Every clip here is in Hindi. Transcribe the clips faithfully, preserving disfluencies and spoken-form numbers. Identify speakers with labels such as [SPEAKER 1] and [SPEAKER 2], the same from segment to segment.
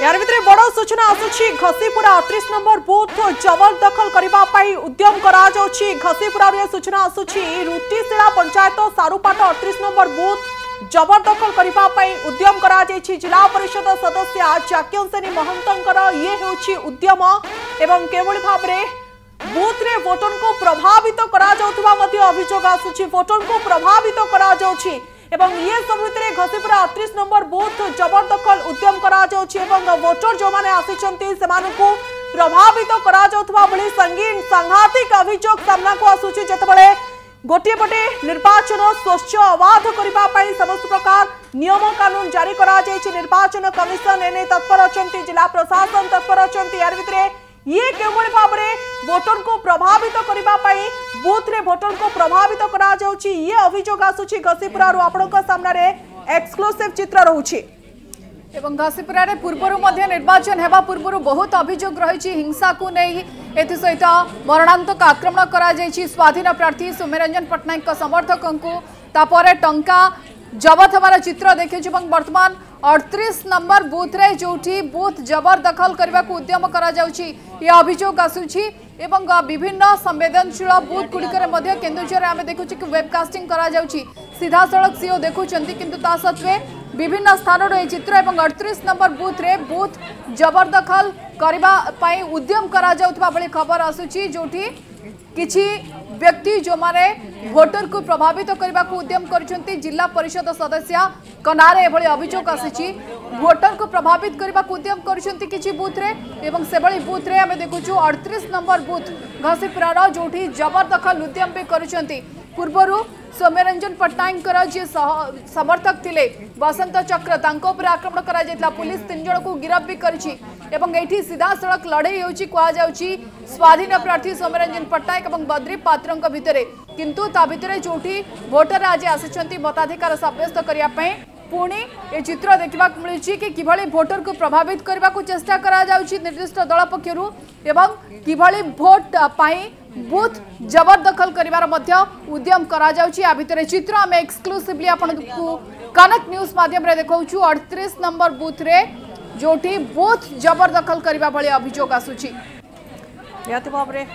[SPEAKER 1] यार भितर बड़ सूचना आसुची घसीपुरा अड़तीस नंबर बूथ जबरदखल करने उद्यम करा जाउची। घसीपुरा रे सूचना आसुची रुटीशिला पंचायत सारुपाट अड़तीस नंबर बूथ जबरदखल करने उद्यम करा जाइछि। जिला परिषद सदस्य चाक्यसेनी महंतंकर ये हेउछि उद्यम एवं केवल भाव में बूथ रे वोटर को प्रभावित करा जाउथबा मध्ये अभियोग आसुची। वोटर को प्रभावित करा जाउछि एवं ये सब भितर घसीपुरा अड़तीस नंबर बूथ जबरदखल उद्यम करा जाउछि एवं वोटर जो माने आसिचंती सेमानकु प्रभावित करा जाउथबा भली संगीन सांघातिक अभियोग सामना को आसुछि। जेतबेले गोटे पटे निर्वाचन स्वच्छ अबाध करबा पई समस्त प्रकार नियम कानून जारी करा जाइछि। निर्वाचन कमिशन एने तत्पर अछंती, जिला प्रशासन तत्पर अछंती। यार भितर ये केवल भाव में वोटर को प्रभावित करने बूथ रे वोटर को प्रभावित करा जाउछि। ये अभियोग आसुछि घसीपुरा रो आपणक सामना रे एक्सक्लूसिव चित्र रहउछि।
[SPEAKER 2] एवं घसीपुरा रे पूर्वरु मध्य निर्वाचन हेबा पूर्वरु बहुत अभियोग रहिछि। हिंसा को नहीं एथि सहित मरणांतक आक्रमण करा जाइछि स्वाधीन प्रार्थी सौम्यरंजन पट्टनायक समर्थकों को तापर टंका जबत हमारा चित्र देखिछु। वर्तमान अड़तीस नंबर बूथ रे जोठी बूथ जबरदखल करने को उद्यम करा जाउछि ये अभियोग आसुछि एवं विभिन्न संवेदनशील बूथ गुड़िकर मध्य केन्दुझर आम देखुँ कि वेबकास्टिंग करा जाउछि। सीधा सड़क सीओ देखुछंती किंतु ता सत्वे विभिन्न स्थान ये चित्र एवं अड़तीस नंबर बूथ रे बूथ जबरदखल करबा पई उद्यम करा जाउथबा भली खबर आसुछि। जोठी किछि व्यक्ति जो माने वोटर को प्रभावित करने को उद्यम करछंती। जिला परिषद सदस्य कनारे एभली अभियोग आसीछि वोटर को प्रभावित करने को उद्यम करछंती किछि बूथ रे एवं सेभली बूथ रे आमे देखुछु अड़तीस नंबर बूथ घसीपुरा जोठी जबरदखल उद्यम भी करछंती। पूर्वरु सौम्यरंजन पट्टनायक जे समर्थक थिले बसंत चक्र तांको पर आक्रमण करा जायतला। पुलिस तीन जन को गिरफ्त भी करिछि एवं एठी सीधा सड़क लड़ाई होछि कुआ जाउछि स्वाधीन प्रार्थी सौम्यरंजन पट्टनायक एवं बद्री पात्रंक भितरे। किंतु ता भितरे जोठी वोटर आज आसिछंती मताधिकार सब्यस्त करिया पई पुणी ये चित्र देखा मिलूँ कि किभली वोटर को प्रभावित करने को चेष्टा करा जाउछि निर्दिष्ट दल पक्षरु एवं किभली वोट पाई बूथ जबरदखल करिवार मध्य उद्यम करा जाउछि। आ भितरे चित्र आम एक्सक्लूसिवली आपनकु कनक न्यूज माध्यम रे देखाउछु अड़तीस नंबर बूथ रे जोठी बूथ जबरदखल करिवा भली अभियोग आसुछि।
[SPEAKER 1] निहत भाव में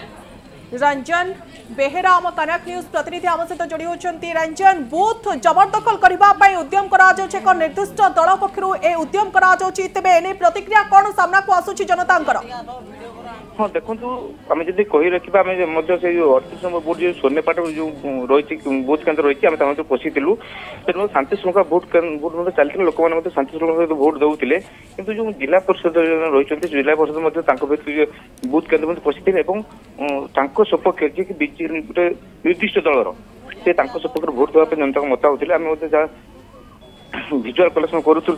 [SPEAKER 1] रंजन बेहेरा आम कनक न्यूज प्रतिनिधि आम सहित जोड़ी होती। रंजन बूथ जबरदखल करने उद्यम करा जाउछि एक निर्दिष्ट दल पक्षरु ए उद्यम करा जाउछि तेबे एने प्रतिक्रिया कोन सामना को आसुछि जनतांकर?
[SPEAKER 3] हाँ देखो आम जब कही रखा अड़तीस नंबर बूथ जो सोनेपाट जो रही बूथ केन्द्र रही पशिलु तेणु शांति श्रृंखला भोट भोट चलती लोक मैंने शांति श्रृंखला भोट दौले किंतु जो जिला परिषद रही जिला परिषद बूथ केन्द्र पशिथे और सपक्ष जी गोटे निर्दिष्ट दलर से सपक्ष भोट देवाई जनता मत होते आम जहाँ भिजुआल कलेक्शन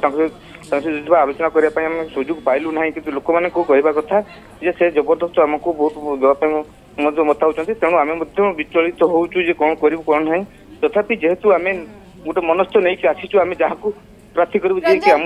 [SPEAKER 3] करूँ आलोचना करने सुजोग पाइलु ना कि लोक मैंने कहवा कथा जे से जबरदस्त आमको भोट देवाई मत होती तेणु आम विचलित होचु कौन करूँ कौन ना तथापि जेहेतु आम गोटे मनस्थ नहीं आसीचु आम जहाँ प्रार्थी करूँ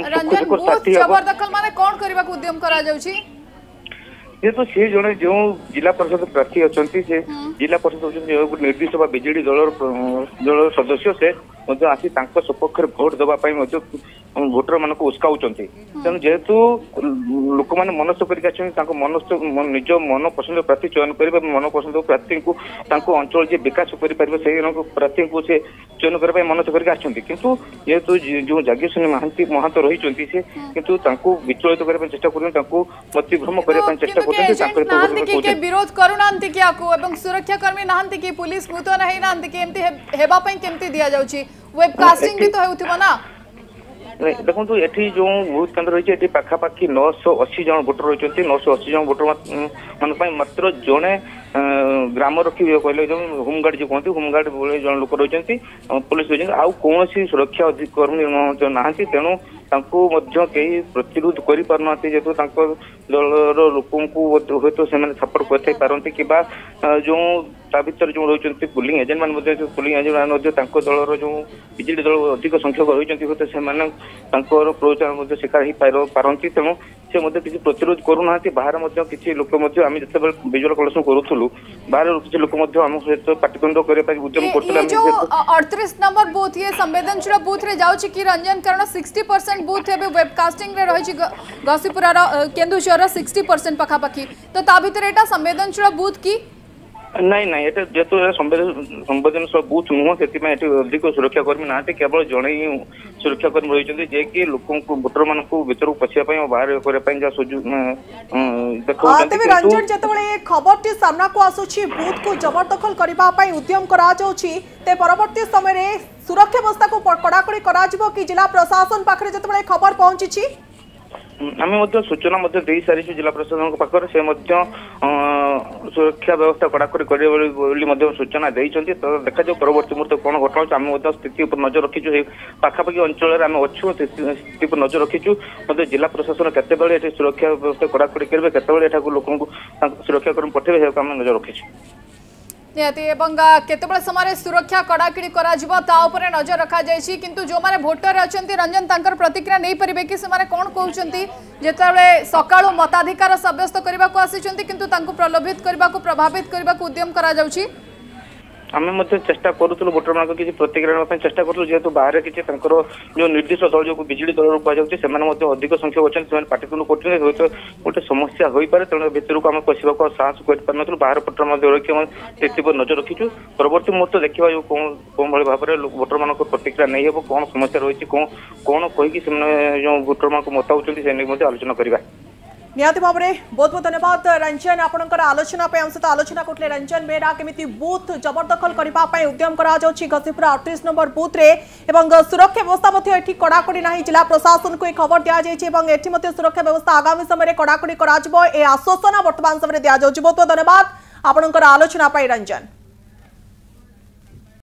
[SPEAKER 3] जेहेतु सी जड़े जो जिला परिषद प्रार्थी अच्छा से जिला परिषद होती निर्दिष्ट बीजेडी दल दल सदस्य से आसी सपक्ष भोट देवाई भोटर मान उत्साह तेणु जेहेतु लोक मैंने मनस्थ कर मनस्थ निज मन पसंद प्रार्थी चयन करेंगे मन पसंद प्रार्थी को अंचल जी विकास कर प्रार्थी को से चयन करने मनस्थ करके किंतु जेहेतु जो जागेश्वरी महांती महांत रही से किंतु विचलित करने चेष्टा कर मतिभ्रम करने चेष्टा
[SPEAKER 2] विरोध करूना सुरक्षा कर्मी ना कि पुलिस मुतयन होना केमती दि जाऊँगी वेबकास्टिंग भी तो होउथिबो ना
[SPEAKER 3] देखो ये जो बूथ केन्द्र रही पाखापाखि नौ सौ अशी जन भोटर रही नौ सौ अशी जन भोटर मान मात्र जड़े ग्राम रखी कहले जो होमगार्ड जो कहते होमगार्ड जन लोक रही पुलिस रही आउ कौन सुरक्षा अधिकर्मी ना तेणु कई प्रतिरोध कर पारना जेहेतु दलर लोक हे तो से सपोर्ट कर पारती कि जो ता भर जो रही पुलिंग एजेंट मान पुलिंग एजेंट मान दलर जो बीजेडी दल अधिक संख्यक रही तो से प्रचार शिकार हो पारती तेणु से मध्य किसी प्रतिरोध करूना बाहर मध्य किसी लोक मध्य आम जिते विजुअल कलेक्शन करूँ बाहर किसी लोक मध्य आम सहित पाटितुंड करने उद्यम करते
[SPEAKER 2] अड़तीस नंबर बूथ ये संवेदनशील बूथ रे जाउची कि रंजन कारण साठ परसेंट बूथ एबे वेबकास्टिंग रे रही घसीपुरा केन्दुझर साठ परसेंट पखापाखि तो ता भीतर एटा संवेदनशील बूथ की
[SPEAKER 3] नहीं नहीं ये जेहेतु संवेदनशील बूथ नुह से अधिक सुरक्षाकर्मी ना केवल जड़े ही सुरक्षाकर्मी रही जे कि लोक भोटर मान भर पशिया बाहर
[SPEAKER 1] तेज रंजन जिते खबर सामना को आसूची बूथ को जबरदखल करने उद्यम करा परवर्ती समय सुरक्षा व्यवस्था को कड़ाकड़ी करा कि जिला प्रशासन पाखे जिते खबर पहुंची
[SPEAKER 3] आम सूचना दे सारी जिला प्रशासन पाखे से सुरक्षा व्यवस्था कड़ाकड़ी कर सूचना देते तो देखा जाए परवर्ती मुहूर्त कौन घटना आम स्थिति पर नजर रखीचु पाखापाखि अंचल आम अच्छु स्थिति पर नजर रखीचु जिला प्रशासन केते सुरक्षा व्यवस्था कड़ाकड़ी करेंगे केते लोक सुरक्षाकर्मी पठेबे आम नजर रखीचु
[SPEAKER 2] निहाती एवं केतबेले समय सुरक्षा कड़ाकड़ी करा नजर रखा जायछि किंतु जो माने भोटर अछंती रंजन तांकर प्रतिक्रिया नहीं परिबे कि से माने कोन कहउछंती जेतेबेले सकाळु मताधिकार सब्यस्त करबा को आसीचंती किंतु तांको प्रलोभित करबा को प्रभावित करबा को उद्यम करा जाउछि
[SPEAKER 3] आम चेष्टा करूँ भोटर मान किसी प्रतिक्रिया चेष्टा करूँ जेहेतु बाहर किसी जो निर्दिष्ट दल जो बिजेडी दल कहु अधिक संख्यक अच्छा पाटितुंड कर गोटे समस्या हो पाए तेणु भितर को आम पशा साहस कर बाहर भोटर रखी स्थिति पर नजर रखीचु परवर्ती मुहूर्त देखा जो कौन भाई भाव में भोटर मान प्रतिक्रिया नहीं हे कौन समस्या रही कौन कौन कहीकि जो भोटर मान मताउंट से आलोचना करवा
[SPEAKER 1] निहाती भाव में बहुत बहुत धन्यवाद रंजन आपंकर आलोचना आम सहित आलोचना करते रंजन बेरा केमी बूथ जबरदखल करने उद्यम घसीपुरा अड़तीस नंबर बूथ रे एवं सुरक्षा व्यवस्था ये कड़ाकड़ी ना जिला प्रशासन को एक खबर दि जाए सुरक्षा व्यवस्था आगामी समय कड़ाकड़ी आश्वासना बर्तमान समय दि जाऊँगी बहुत बहुत धन्यवाद आपंकर आलोचना रंजन।